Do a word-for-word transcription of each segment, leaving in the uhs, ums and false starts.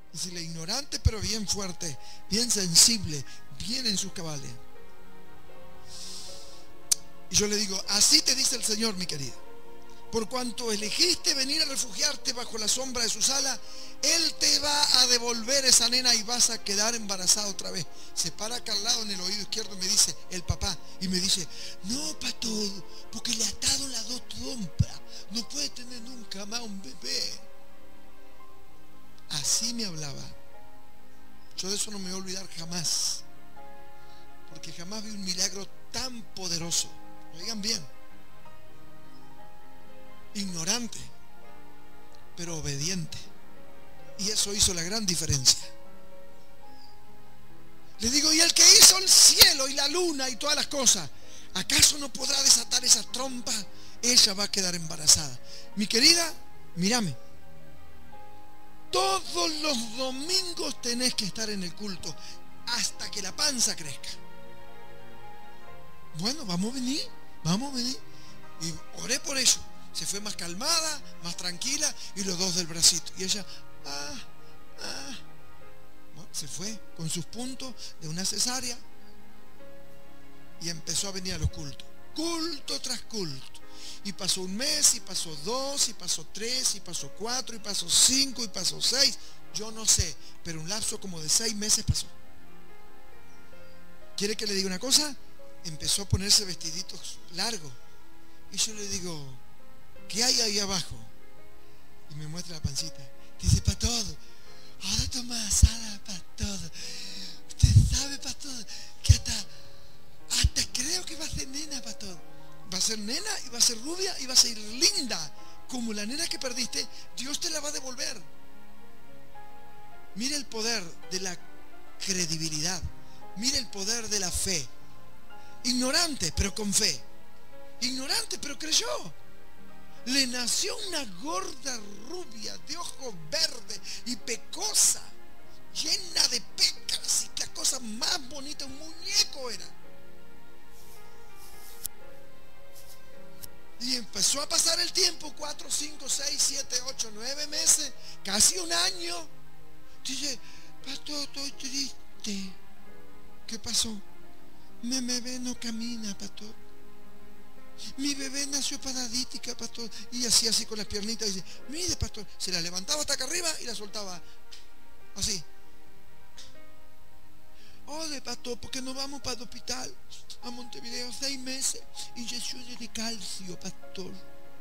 Decirle ignorante, pero bien fuerte, bien sensible, bien en sus cabales. Y yo le digo, así te dice el Señor, mi querida. Por cuanto elegiste venir a refugiarte bajo la sombra de sus alas, Él te va a devolver esa nena y vas a quedar embarazada otra vez. Se para acá al lado en el oído izquierdo y me dice, el papá, y me dice, no, pastor, porque le ataron las dos trompas, no puede tener nunca más un bebé. Así me hablaba. Yo de eso no me voy a olvidar jamás, porque jamás vi un milagro tan poderoso. Oigan bien, ignorante, pero obediente. Y eso hizo la gran diferencia. Le digo, y el que hizo el cielo y la luna y todas las cosas, ¿acaso no podrá desatar esa trompa? Ella va a quedar embarazada. Mi querida, mírame. Todos los domingos tenés que estar en el culto hasta que la panza crezca. Bueno, vamos a venir, vamos a venir. Y oré por eso. Se fue más calmada, más tranquila, y los dos del bracito. Y ella, ah, ah. Bueno, se fue con sus puntos de una cesárea y empezó a venir a los cultos. Culto tras culto. Y pasó un mes, y pasó dos, y pasó tres, y pasó cuatro, y pasó cinco, y pasó seis. Yo no sé, pero un lapso como de seis meses pasó. ¿Quiere que le diga una cosa? Empezó a ponerse vestiditos largos. Y yo le digo, ¿qué hay ahí abajo? Y me muestra la pancita. Dice, pastor, ahora toma asada, pastor. Usted sabe, pastor, que hasta, hasta creo que va a ser nena, pastor. Va a ser nena y va a ser rubia y va a ser linda. Como la nena que perdiste, Dios te la va a devolver. Mire el poder de la credibilidad. Mire el poder de la fe. Ignorante, pero con fe. Ignorante, pero creyó. Le nació una gorda rubia de ojos verdes y pecosa, llena de pecas, y la cosa más bonita, un muñeco era. Y empezó a pasar el tiempo, cuatro, cinco, seis, siete, ocho, nueve meses, casi un año. Dice, pastor, estoy triste. ¿Qué pasó? Mi bebé no camina, pastor. Mi bebé nació paralítica, pastor. Y así, así con las piernitas. Y dice, mire, pastor. Se la levantaba hasta acá arriba y la soltaba así. Oye, pastor, ¿por qué no vamos para el hospital? A Montevideo, seis meses. Inyecciones de calcio, pastor.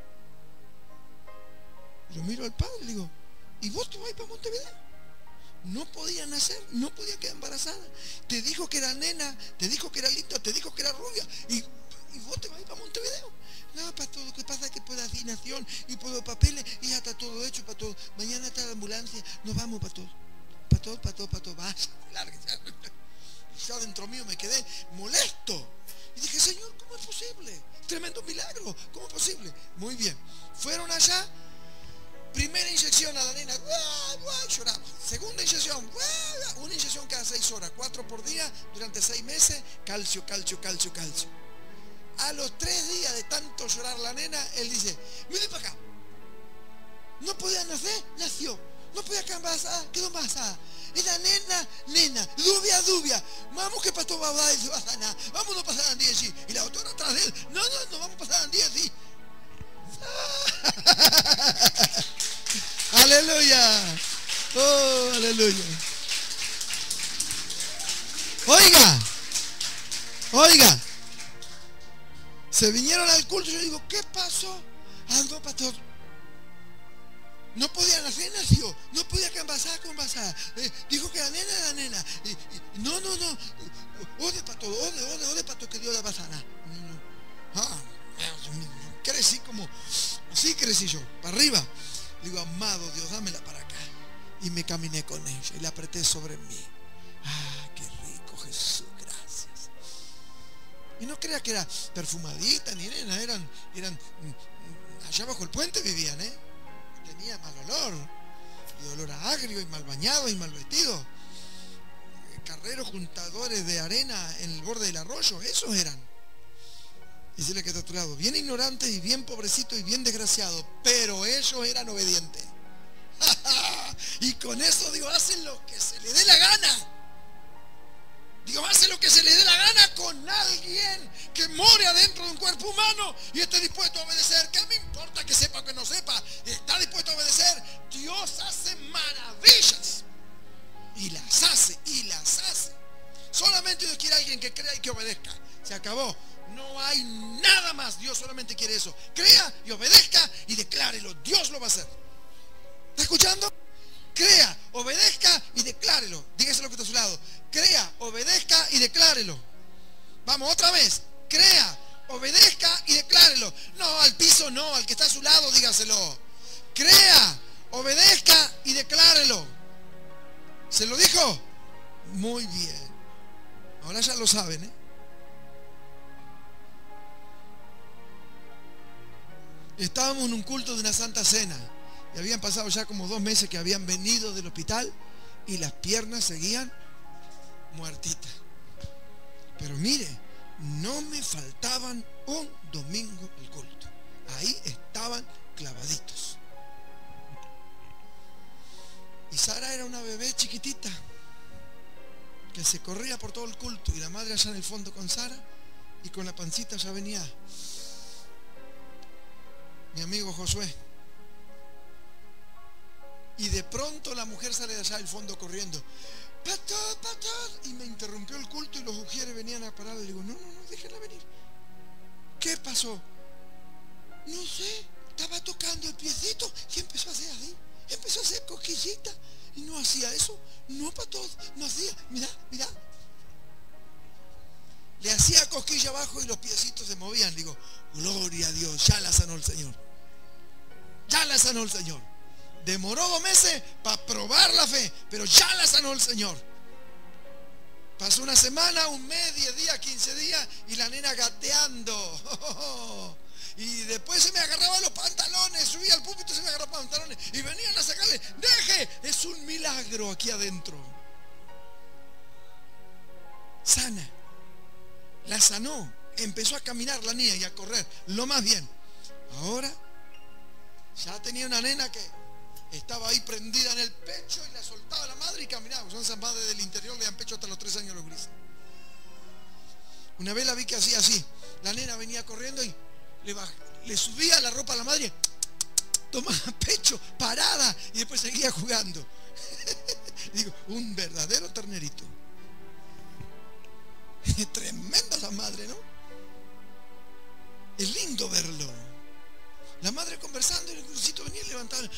Yo miro al padre y le digo, ¿y vos te vas para Montevideo? No podía nacer, no podía quedar embarazada. Te dijo que era nena, te dijo que era linda, te dijo que era rubia. Y, y vos te vas a ir para Montevideo. No, pastor, lo que pasa es que por asignación y por los papeles, y ya está todo hecho, pastor. Mañana está la ambulancia, nos vamos, pastor. Pastor, pastor, pastor, vaya, lárguese. Yo adentro mío me quedé molesto. Y dije, Señor, ¿cómo es posible? Tremendo milagro, ¿cómo es posible? Muy bien, fueron allá. Primera inyección a la nena, ¡guau, guau! Lloraba. Segunda inyección, ¡guau! Una inyección cada seis horas, cuatro por día, durante seis meses, calcio, calcio, calcio, calcio. A los tres días de tanto llorar la nena, él dice, mire para acá. No podía nacer, nació. No podía quedar embarazada, quedó embarazada. Era nena, nena, dubia, dubia. Vamos que pastor va a dar y se va a sanar. Vámonos a pasar a diez. Y la doctora atrás de él, no, no, no vamos a pasar a diez. Aleluya. Oh, aleluya. Oiga, oiga. Se vinieron al culto y yo digo, ¿qué pasó? Ah, no, pastor. No podía nacer, nació. No podía que embarazada con embarazada. Eh, dijo que la nena era nena. Eh, eh, no, no, no. Ode, pastor, ode, ode, ode, pastor, que Dios la va a sanar. No, no. Ah, crecí como, así crecí yo, para arriba. Le digo, amado Dios, dámela para acá. Y me caminé con ella y la apreté sobre mí. Ah, qué rico, Jesús, gracias. Y no creas que era perfumadita ni nena, eran, eran, allá bajo el puente vivían, ¿eh? Tenía mal olor, y olor a agrio, y mal bañado, y mal vestido. Carreros juntadores de arena en el borde del arroyo, esos eran. Y decirle que está a tu lado, bien ignorantes y bien pobrecitos y bien desgraciados, pero ellos eran obedientes. Y con eso, digo, hacen lo que se le dé la gana. Digo, hace lo que se le dé la gana con alguien que more adentro de un cuerpo humano y esté dispuesto a obedecer. ¿Qué me importa que sepa o que no sepa? Está dispuesto a obedecer. Dios hace maravillas. Y las hace, y las hace. Solamente Dios quiere a alguien que crea y que obedezca. Se acabó. No hay nada más. Dios solamente quiere eso. Crea y obedezca y declárelo. Dios lo va a hacer. ¿Está escuchando? Crea, obedezca y declárelo. Dígase lo que está a su lado. Crea, obedezca y declárelo. Vamos, otra vez. Crea, obedezca y declárelo. No, al piso no, al que está a su lado, dígaselo. Crea, obedezca y declárelo. ¿Se lo dijo? Muy bien. Ahora ya lo saben, ¿eh? Estábamos en un culto de una Santa Cena. Y habían pasado ya como dos meses que habían venido del hospital y las piernas seguían muertitas. Pero mire, no me faltaban un domingo el culto. Ahí estaban clavaditos. Y Sara era una bebé chiquitita que se corría por todo el culto. Y la madre allá en el fondo con Sara y con la pancita ya venía mi amigo Josué. Y de pronto la mujer sale de allá del fondo corriendo. ¡Pastor, pastor! Y me interrumpió el culto y los ujieres venían a parar. Le digo, no, no, no, déjenla venir. ¿Qué pasó? No sé, estaba tocando el piecito y empezó a hacer así. Empezó a hacer cosquillita. Y no hacía eso. No, pastor, no hacía. Mirá, mirá. Le hacía cosquilla abajo y los piecitos se movían. Digo, gloria a Dios, ya la sanó el Señor. Ya la sanó el Señor. Demoró dos meses para probar la fe, pero ya la sanó el Señor. Pasó una semana, un mes, diez días, quince días y la nena gateando. Y después se me agarraba los pantalones, subía al púlpito y se me agarraba los pantalones y venían a sacarle. Deje, es un milagro aquí adentro. Sana. La sanó. Empezó a caminar la niña y a correr lo más bien. Ahora ya tenía una nena que estaba ahí prendida en el pecho y la soltaba la madre y caminaba. Son esas madres del interior, le dan pecho hasta los tres años los grises. Una vez la vi que hacía así. La nena venía corriendo y le, baj, le subía la ropa a la madre, tomaba pecho, parada y después seguía jugando. Digo, un verdadero ternerito. Tremenda esa madre, ¿no? Es lindo verlo. La madre conversando y el crucito venía y levantaba.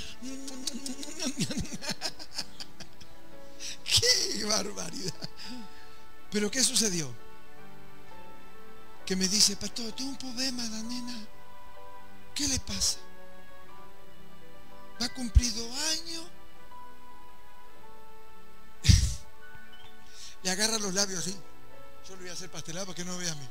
¡Qué barbaridad! Pero ¿qué sucedió? Que me dice, pastor, tengo un problema, la nena. ¿Qué le pasa? Va a cumplir dos años. Le agarra los labios así. Yo le voy a hacer pastelado para que no me vea a mí.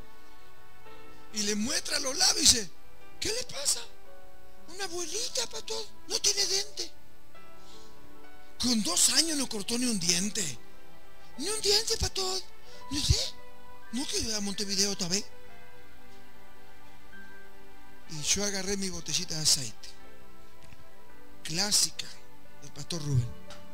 Y le muestra los labios y dice, ¿qué le pasa? Una abuelita, pastor, no tiene diente. Con dos años no cortó ni un diente. Ni un diente, pastor. No sé. No que iba a Montevideo otra vez. Y yo agarré mi botellita de aceite. Clásica del pastor Rubén.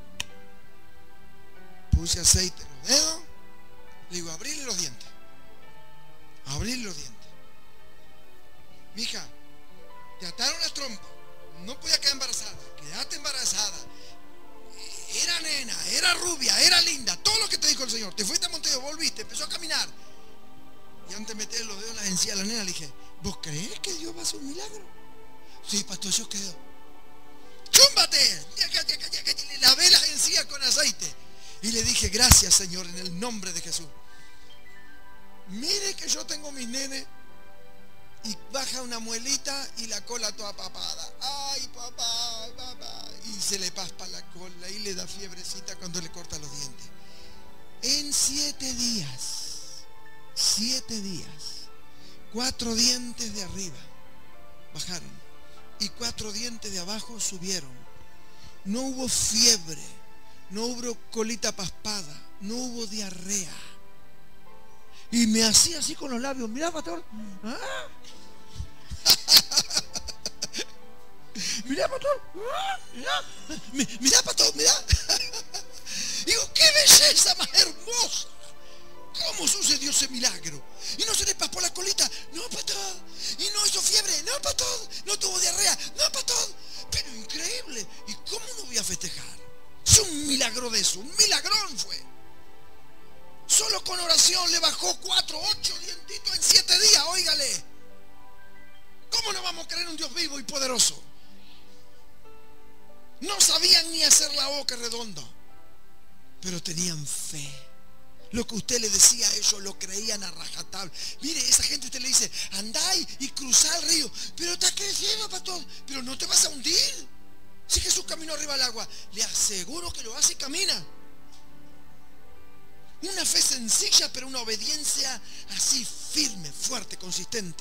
Puse aceite en los dedos. Le digo, abrirle los dientes. Abrirle los dientes. Mija, te ataron las trompas. No podía quedar embarazada. Quedaste embarazada. Era nena, era rubia, era linda. Todo lo que te dijo el Señor. Te fuiste a Montevideo, volviste, empezó a caminar. Y antes de meter los dedos en la encía a la nena, le dije, ¿vos crees que Dios va a hacer un milagro? Sí, pastor, yo creo. ¡Chúmbate! Le lavé las encías con aceite. Y le dije, gracias, Señor, en el nombre de Jesús. Mire que yo tengo mis nenes. Y baja una muelita y la cola toda papada. Ay, papá, papá. Y se le paspa la cola y le da fiebrecita cuando le corta los dientes. En siete días, siete días, cuatro dientes de arriba bajaron y cuatro dientes de abajo subieron. No hubo fiebre, no hubo colita paspada, no hubo diarrea. Y me hacía así con los labios. Mirá, pastor. ¿Ah? Mirá, pastor. Mirá, mirá, pastor, mirá. Digo, qué belleza más hermosa. ¿Cómo sucedió ese milagro? Y no se le paspó la colita. No, pastor. Y no hizo fiebre. No, pastor. No tuvo diarrea. No, pastor. Pero increíble. ¿Y cómo no voy a festejar? Es un milagro de eso. Un milagrón fue. Solo con oración le bajó cuatro, ocho dientitos en siete días. Óigale. ¿Cómo no vamos a creer en un Dios vivo y poderoso? No sabían ni hacer la boca redonda, pero tenían fe. Lo que usted le decía a ellos lo creían a rajatabla. Mire, esa gente usted le dice, andá y cruzá el río. Pero está creciendo, pastor. Pero no te vas a hundir. Si Jesús caminó arriba del agua, le aseguro que lo hace y camina. Una fe sencilla, pero una obediencia así firme, fuerte, consistente,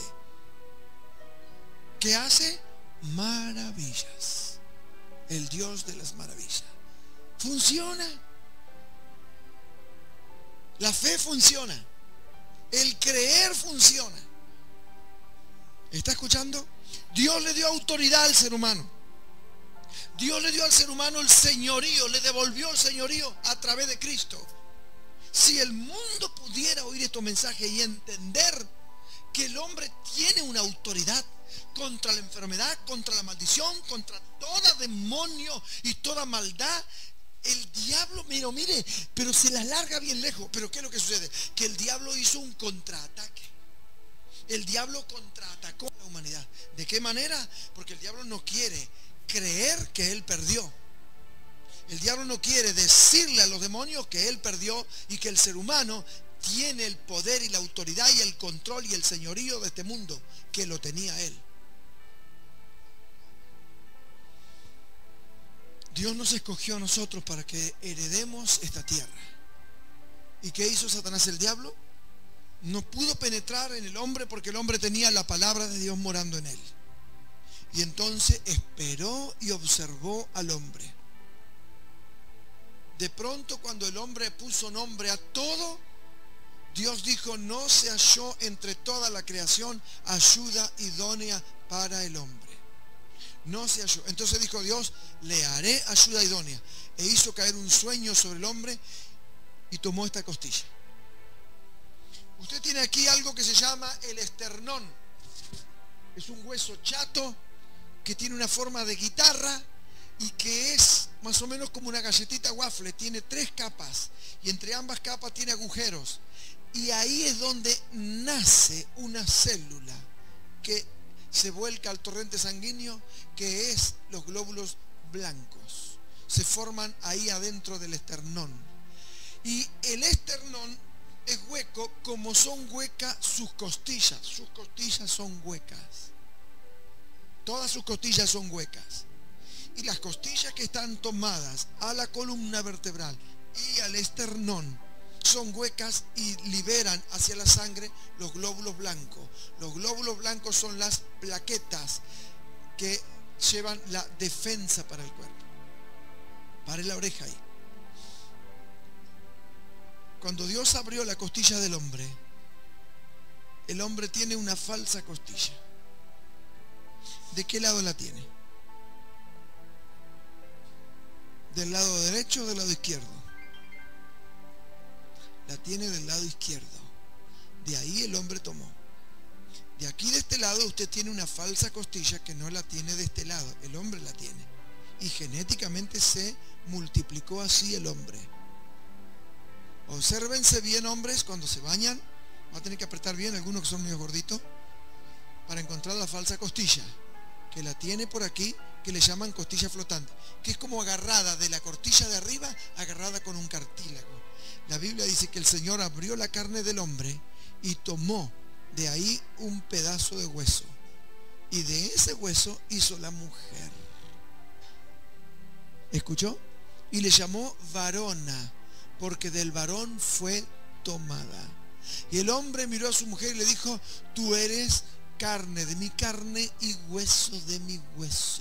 que hace maravillas. El Dios de las maravillas. Funciona. La fe funciona. El creer funciona. ¿Está escuchando? Dios le dio autoridad al ser humano. Dios le dio al ser humano el señorío, le devolvió el señorío a través de Cristo. Si el mundo pudiera oír estos mensajes y entender que el hombre tiene una autoridad contra la enfermedad, contra la maldición, contra toda demonio y toda maldad, el diablo, mire, mire, pero se la larga bien lejos. Pero ¿qué es lo que sucede? Que el diablo hizo un contraataque. El diablo contraatacó a la humanidad. ¿De qué manera? Porque el diablo no quiere creer que él perdió. El diablo no quiere decirle a los demonios que él perdió y que el ser humano tiene el poder y la autoridad y el control y el señorío de este mundo, que lo tenía él. Dios nos escogió a nosotros para que heredemos esta tierra. ¿Y qué hizo Satanás, el diablo? No pudo penetrar en el hombre porque el hombre tenía la palabra de Dios morando en él. Y entonces esperó y observó al hombre. De pronto, cuando el hombre puso nombre a todo, Dios dijo, no se halló entre toda la creación ayuda idónea para el hombre. No se halló. Entonces dijo Dios, le haré ayuda idónea. E hizo caer un sueño sobre el hombre y tomó esta costilla. Usted tiene aquí algo que se llama el esternón. Es un hueso chato que tiene una forma de guitarra y que es más o menos como una galletita waffle. Tiene tres capas y entre ambas capas tiene agujeros. Y ahí es donde nace una célula que se vuelca al torrente sanguíneo, que es los glóbulos blancos. Se forman ahí adentro del esternón. Y el esternón es hueco como son huecas sus costillas. Sus costillas son huecas. Todas sus costillas son huecas. Y las costillas que están tomadas a la columna vertebral y al esternón son huecas y liberan hacia la sangre los glóbulos blancos. Los glóbulos blancos son las plaquetas que llevan la defensa para el cuerpo. Pare la oreja ahí. Cuando Dios abrió la costilla del hombre, el hombre tiene una falsa costilla. ¿De qué lado la tiene? ¿Del lado derecho o del lado izquierdo? La tiene del lado izquierdo. De ahí el hombre tomó. De aquí, de este lado, usted tiene una falsa costilla que no la tiene de este lado. El hombre la tiene. Y genéticamente se multiplicó así el hombre. Obsérvense bien, hombres, cuando se bañan. Va a tener que apretar bien, algunos que son medio gorditos, para encontrar la falsa costilla, que la tiene por aquí, que le llaman costilla flotante, que es como agarrada de la costilla de arriba, agarrada con un cartílago. La Biblia dice que el Señor abrió la carne del hombre y tomó de ahí un pedazo de hueso. Y de ese hueso hizo la mujer. ¿Escuchó? Y le llamó varona, porque del varón fue tomada. Y el hombre miró a su mujer y le dijo, tú eres carne de mi carne y hueso de mi hueso.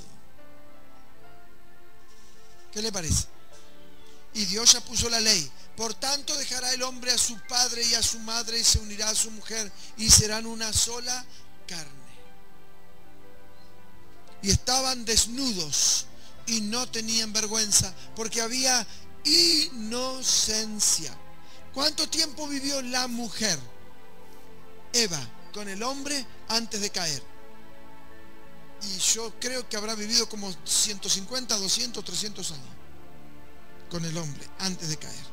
¿Qué le parece? Y Dios ya puso la ley. Por tanto dejará el hombre a su padre y a su madre y se unirá a su mujer y serán una sola carne. y estaban desnudos y no tenían vergüenza, porque había inocencia. ¿Cuánto tiempo vivió la mujer, Eva, con el hombre antes de caer? Y yo creo que habrá vivido como ciento cincuenta, doscientos, trescientos años con el hombre antes de caer.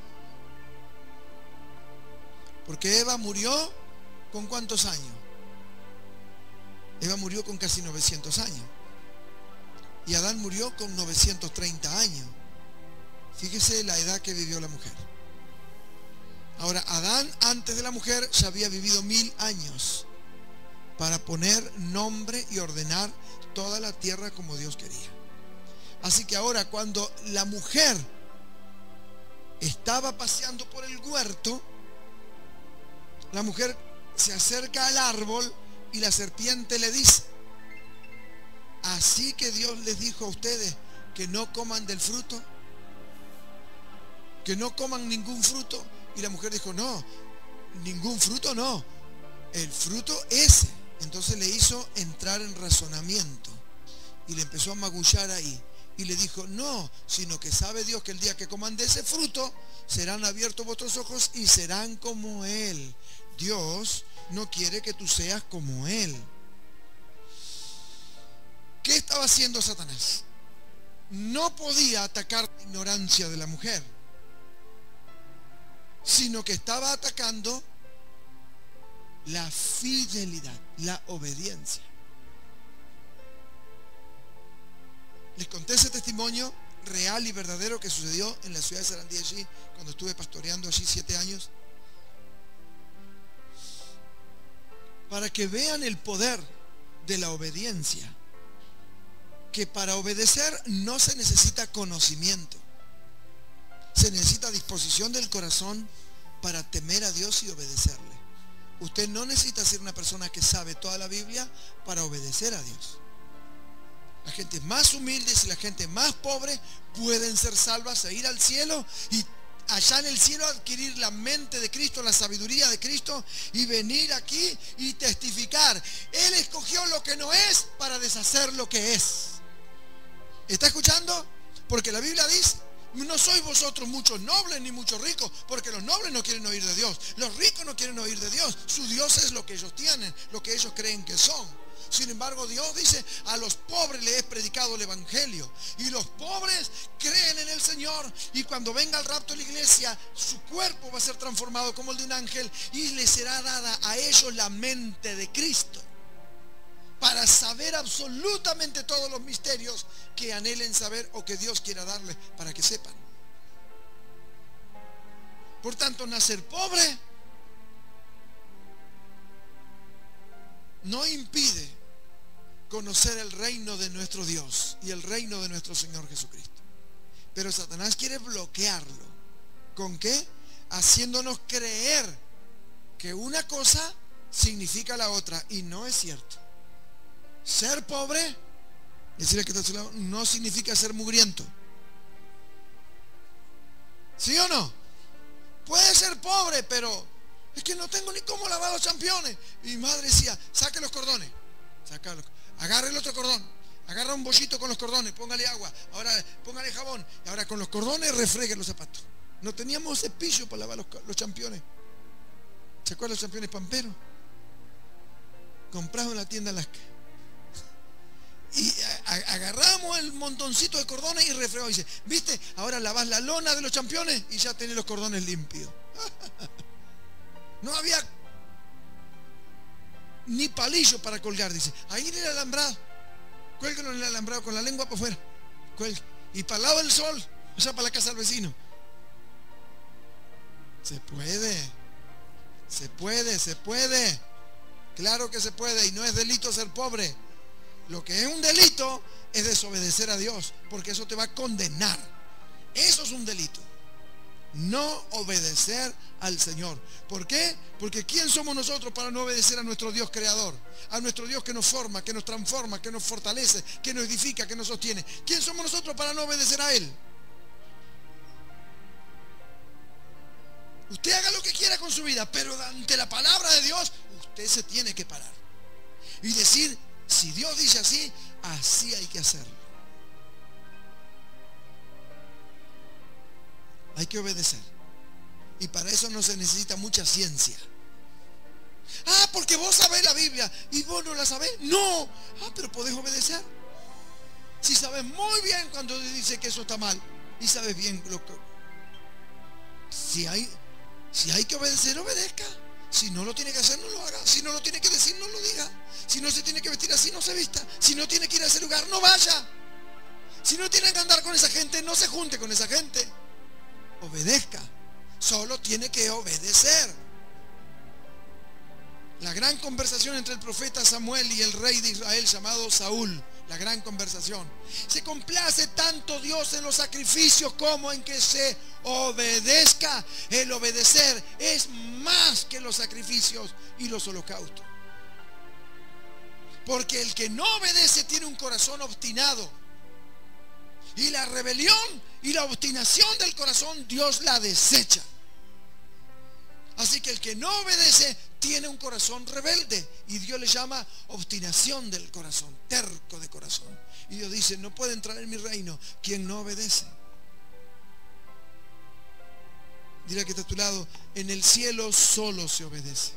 Porque Eva murió ¿con cuántos años? Eva murió con casi novecientos años. Y Adán murió con novecientos treinta años. Fíjese la edad que vivió la mujer. Ahora, Adán antes de la mujer ya había vivido mil años para poner nombre y ordenar toda la tierra como Dios quería. Así que ahora, cuando la mujer estaba paseando por el huerto, la mujer se acerca al árbol y la serpiente le dice: así que Dios les dijo a ustedes que no coman del fruto, que no coman ningún fruto. Y la mujer dijo: no, ningún fruto no, el fruto ese. Entonces le hizo entrar en razonamiento y le empezó a magullar ahí y le dijo: no, sino que sabe Dios que el día que coman de ese fruto serán abiertos vuestros ojos y serán como Él. Dios no quiere que tú seas como Él. ¿Qué estaba haciendo Satanás? No podía atacar la ignorancia de la mujer, sino que estaba atacando la fidelidad, la obediencia. Les conté ese testimonio real y verdadero que sucedió en la ciudad de Sarandí, allí, cuando estuve pastoreando allí siete años, para que vean el poder de la obediencia, que para obedecer no se necesita conocimiento, se necesita disposición del corazón para temer a Dios y obedecerle. Usted no necesita ser una persona que sabe toda la Biblia para obedecer a Dios. La gente más humilde y la gente más pobre pueden ser salvas e ir al cielo, y allá en el cielo adquirir la mente de Cristo, la sabiduría de Cristo, y venir aquí y testificar: Él escogió lo que no es para deshacer lo que es. ¿Está escuchando? Porque la Biblia dice: no sois vosotros muchos nobles ni muchos ricos, porque los nobles no quieren oír de Dios, los ricos no quieren oír de Dios. Su Dios es lo que ellos tienen, lo que ellos creen que son. Sin embargo, Dios dice: a los pobres les he predicado el evangelio, y los pobres creen en el Señor, y cuando venga el rapto de la iglesia, su cuerpo va a ser transformado como el de un ángel, y les será dada a ellos la mente de Cristo, para saber absolutamente todos los misterios que anhelen saber o que Dios quiera darles para que sepan. Por tanto, nacer pobre no impide conocer el reino de nuestro Dios y el reino de nuestro Señor Jesucristo. Pero Satanás quiere bloquearlo. ¿Con qué? Haciéndonos creer que una cosa significa la otra, y no es cierto. Ser pobre, decirle que está a su lado, no significa ser mugriento. ¿Sí o no? Puede ser pobre, pero es que no tengo ni cómo lavar los championes. Y mi madre decía: saque los cordones, saca los, agarre el otro cordón, agarra un bollito con los cordones, póngale agua, ahora póngale jabón, y ahora con los cordones refregue los zapatos. No teníamos cepillo para lavar los, los championes. ¿Se acuerdan los championes pamperos? Comprados en la tienda Alaska. Y a, a, agarramos el montoncito de cordones y refregamos. Y dice: ¿viste? Ahora lavas la lona de los championes y ya tenés los cordones limpios. No había ni palillo para colgar, dice. Ahí en el alambrado, cuélguenlo en el alambrado con la lengua por fuera, cuelgue. Y para el lado del sol, allá para la casa del vecino. Se puede, se puede, se puede. Claro que se puede, y no es delito ser pobre. Lo que es un delito es desobedecer a Dios, porque eso te va a condenar. Eso es un delito. No obedecer al Señor. ¿Por qué? Porque ¿quién somos nosotros para no obedecer a nuestro Dios creador? A nuestro Dios que nos forma, que nos transforma, que nos fortalece, que nos edifica, que nos sostiene. ¿Quién somos nosotros para no obedecer a Él? Usted haga lo que quiera con su vida, pero ante la palabra de Dios, usted se tiene que parar y decir: si Dios dice así, Así hay que hacerlo. Hay que obedecer. Y para eso no se necesita mucha ciencia. Ah, porque vos sabés la Biblia y vos no la sabés. No. Ah, pero podés obedecer. Si sabes muy bien cuando dice que eso está mal y sabes bien lo que... Si hay, si hay que obedecer, obedezca. Si no lo tiene que hacer, no lo haga. Si no lo tiene que decir, no lo diga. Si no se tiene que vestir así, no se vista. Si no tiene que ir a ese lugar, no vaya. Si no tiene que andar con esa gente, no se junte con esa gente. Obedezca. Solo tiene que obedecer. La gran conversación entre el profeta Samuel y el rey de Israel llamado Saúl. La gran conversación. Se complace tanto Dios en los sacrificios como en que se obedezca. El obedecer es más que los sacrificios y los holocaustos. Porque el que no obedece tiene un corazón obstinado. Y la rebelión y la obstinación del corazón Dios la desecha. Así que el que no obedece tiene un corazón rebelde. Y Dios le llama obstinación del corazón, terco de corazón. Y Dios dice, no puede entrar en mi reino quien no obedece. Dile que está a tu lado, en el cielo solo se obedece.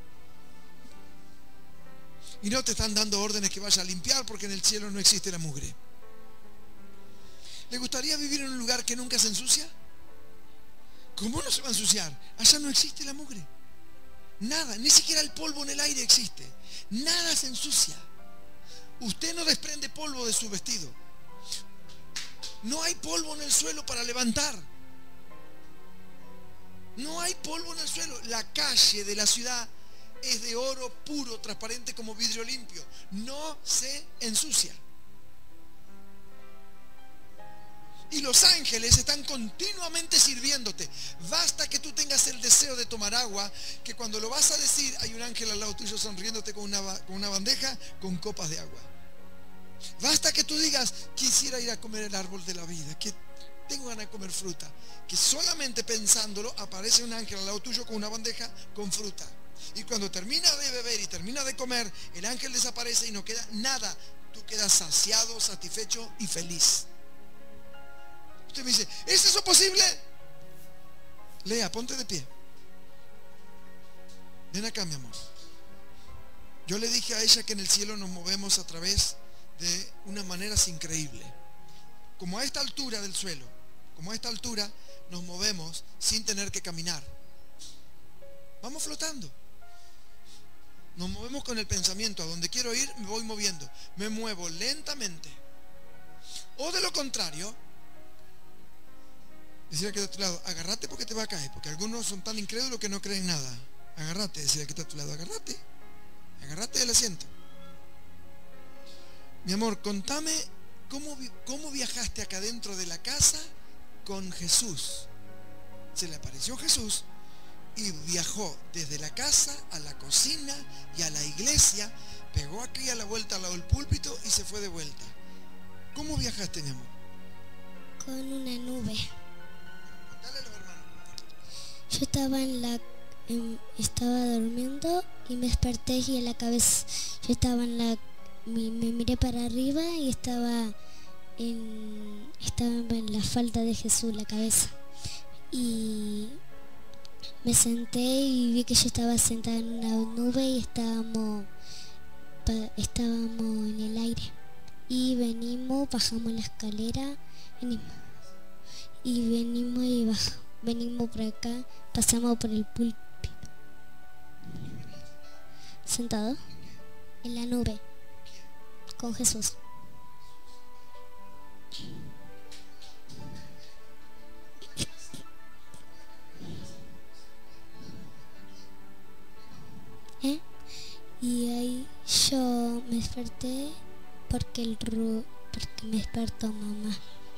Y no te están dando órdenes que vayas a limpiar, porque en el cielo no existe la mugre. ¿Le gustaría vivir en un lugar que nunca se ensucia? ¿Cómo no se va a ensuciar? Allá no existe la mugre. Nada, ni siquiera el polvo en el aire existe. Nada se ensucia. Usted no desprende polvo de su vestido. No hay polvo en el suelo para levantar. No hay polvo en el suelo. La calle de la ciudad es de oro puro, transparente como vidrio limpio. No se ensucia. Y los ángeles están continuamente sirviéndote. Basta que tú tengas el deseo de tomar agua, que cuando lo vas a decir hay un ángel al lado tuyo sonriéndote con una, con una bandeja con copas de agua. Basta que tú digas, quisiera ir a comer el árbol de la vida, que tengo ganas de comer fruta, que solamente pensándolo aparece un ángel al lado tuyo con una bandeja con fruta. Y cuando termina de beber y termina de comer, el ángel desaparece y no queda nada. Tú quedas saciado, satisfecho y feliz. Usted me dice, ¿es eso posible? Lea, ponte de pie. Ven acá, mi amor. Yo le dije a ella que en el cielo nos movemos a través de unas maneras increíbles. Como a esta altura del suelo, como a esta altura, nos movemos sin tener que caminar. Vamos flotando. Nos movemos con el pensamiento. A donde quiero ir, me voy moviendo. Me muevo lentamente. O de lo contrario, decía que está a tu lado, agárrate porque te va a caer, porque algunos son tan incrédulos que no creen nada. Agárrate, decía que está a tu lado, agárrate, agárrate del asiento. Mi amor, contame cómo, cómo viajaste acá dentro de la casa con Jesús. Se le apareció Jesús y viajó desde la casa a la cocina y a la iglesia, pegó aquí a la vuelta al lado del púlpito y se fue de vuelta. ¿Cómo viajaste, mi amor? Con una nube. Dale a los hermanos. Yo estaba en la en, estaba durmiendo y me desperté y en la cabeza yo estaba en la me, me miré para arriba y estaba en estaba en la falda de Jesús, la cabeza, y me senté y vi que yo estaba sentada en una nube y estábamos estábamos en el aire y venimos, bajamos la escalera, venimos y venimos y bajamos, venimos por acá, pasamos por el púlpito, sentado en la nube con Jesús. ¿Eh? Y ahí yo me desperté porque el ru porque me despertó mamá.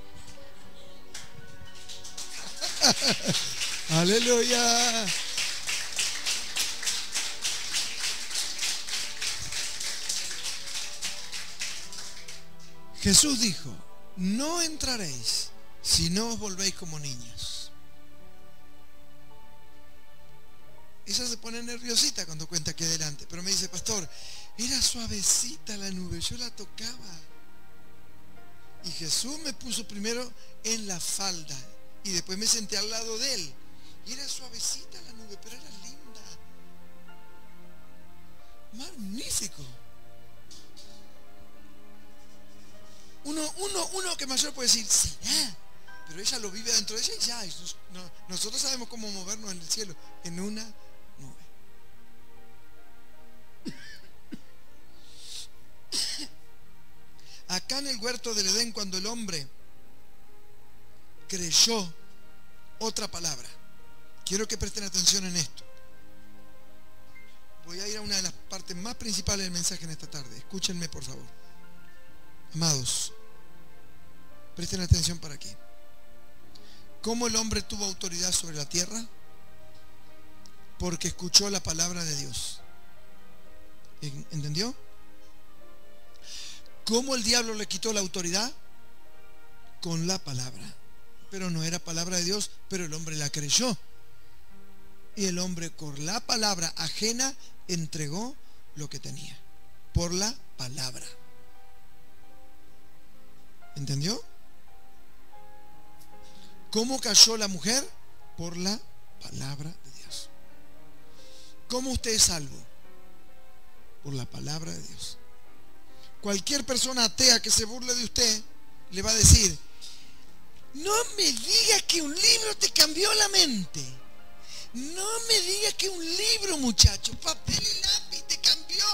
Aleluya. Jesús dijo, no entraréis si no os volvéis como niños. Ella se pone nerviosita cuando cuenta aquí adelante, pero me dice, pastor, era suavecita la nube, yo la tocaba. Y Jesús me puso primero en la falda y después me senté al lado de él. Y era suavecita la nube, pero era linda. Magnífico. Uno, uno, uno que mayor puede decir, será, pero ella lo vive dentro de ella y ya. Y no, nosotros sabemos cómo movernos en el cielo, en una nube. Acá en el huerto del Edén, cuando el hombre creyó otra palabra, quiero que presten atención en esto. Voy a ir a una de las partes más principales del mensaje en esta tarde. Escúchenme, por favor. Amados, presten atención para aquí. ¿Cómo el hombre tuvo autoridad sobre la tierra? Porque escuchó la palabra de Dios. ¿Entendió? ¿Cómo el diablo le quitó la autoridad? Con la palabra. Pero no era palabra de Dios, pero el hombre la creyó. Y el hombre con la palabra ajena entregó lo que tenía. Por la palabra. ¿Entendió? ¿Cómo cayó la mujer? Por la palabra de Dios. ¿Cómo usted es salvo? Por la palabra de Dios. Cualquier persona atea que se burle de usted le va a decir, no me diga que un libro te cambió la mente. No me diga que un libro, muchacho, papel y lápiz te cambió.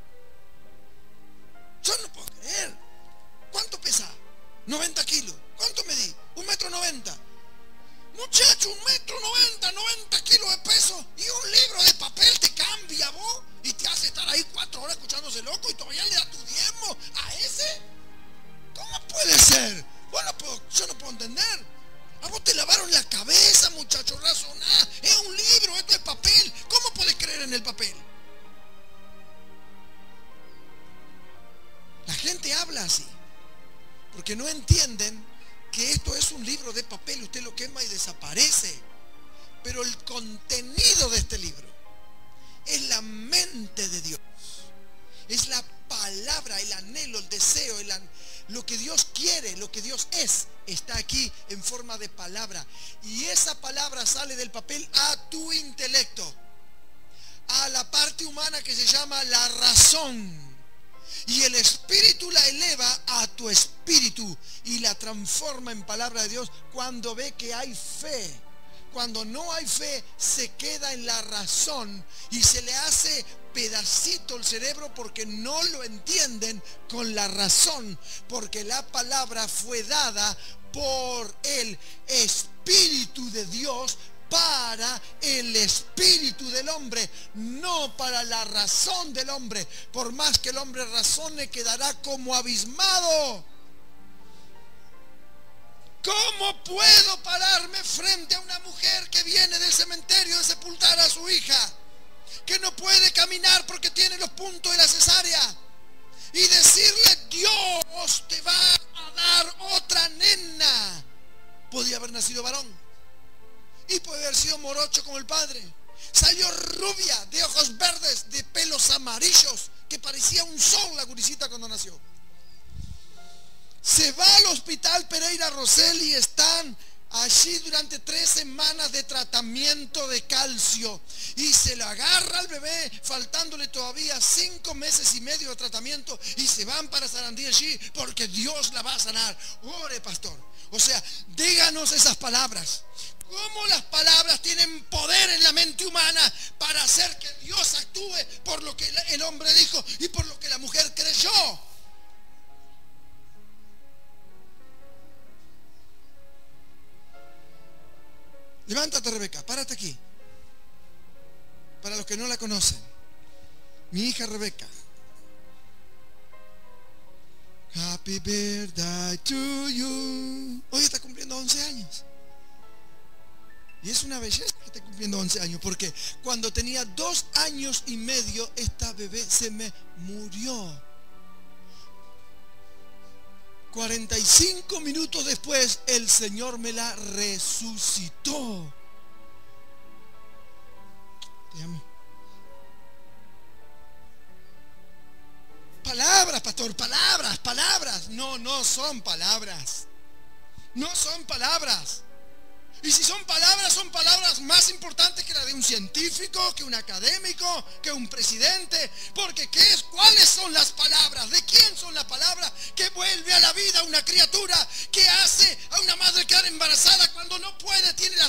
Yo no puedo creer. ¿Cuánto pesa? noventa kilos. ¿Cuánto medí? Un metro noventa. Muchacho, un metro noventa, noventa kilos de peso y un libro de papel te cambia, vos, y te hace estar ahí cuatro horas escuchándose loco y todavía le da tu diezmo a ese. ¿Cómo puede ser? Vos no puedo, yo no puedo entender. A vos te lavaron la cabeza, muchacho, razoná. Es un libro, esto es papel. ¿Cómo puedes creer en el papel? La gente habla así porque no entienden que esto es un libro de papel. Usted lo quema y desaparece. Pero el contenido de este libro es la mente de Dios. Es la palabra, el anhelo, el deseo, el an... lo que Dios quiere, lo que Dios es, está aquí en forma de palabra. Y esa palabra sale del papel a tu intelecto, a la parte humana que se llama la razón. Y el Espíritu la eleva a tu espíritu y la transforma en palabra de Dios cuando ve que hay fe. Cuando no hay fe, se queda en la razón y se le hace pedacito el cerebro porque no lo entienden con la razón, porque la palabra fue dada por el Espíritu de Dios para el espíritu del hombre, no para la razón del hombre. Por más que el hombre razone, quedará como abismado. ¿Cómo puedo pararme frente a una mujer que viene del cementerio de sepultar a su hija, que no puede caminar porque tiene los puntos de la cesárea, y decirle, Dios te va a dar otra nena? Podía haber nacido varón y puede haber sido morocho como el padre. Salió rubia, de ojos verdes, de pelos amarillos, que parecía un sol la gurisita cuando nació. Se va al hospital Pereira Rosell y están allí durante tres semanas de tratamiento de calcio, y se le agarra al bebé faltándole todavía cinco meses y medio de tratamiento, y se van para Sarandí allí porque Dios la va a sanar. Ore, pastor. O sea, díganos esas palabras. ¿Cómo las palabras tienen poder en la mente humana para hacer que Dios actúe por lo que el hombre dijo y por lo que la mujer creyó? Levántate, Rebeca, párate aquí. Para los que no la conocen, mi hija Rebeca. Happy birthday to you. Hoy está cumpliendo once años. Y es una belleza que esté cumpliendo once años, porque cuando tenía dos años y medio, esta bebé se me murió. cuarenta y cinco minutos después, el Señor me la resucitó. Te amo. Palabras, palabras, pastor, palabras, palabras. No, no son palabras. No son palabras. Y si son palabras, son palabras más importantes que las de un científico, que un académico, que un presidente. Porque ¿qué es? ¿Cuáles son las palabras? ¿De quién son las palabras que vuelve a la vida a una criatura? Que hace a una madre quedar embarazada cuando no puede, tiene